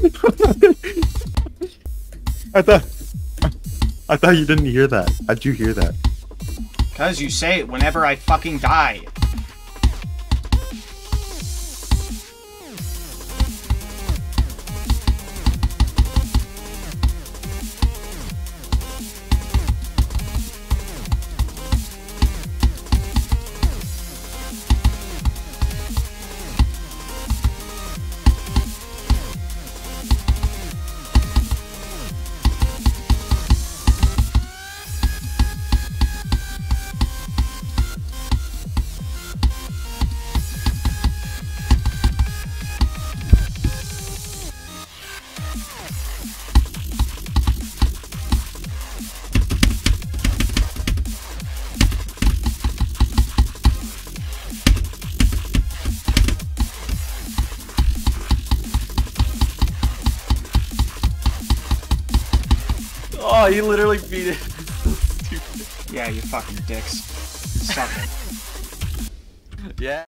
I thought you didn't hear that. How'd you hear that? Cause you say it whenever I fucking die. Oh, you literally beat it. Yeah, you fucking dicks. Suck it. Yeah.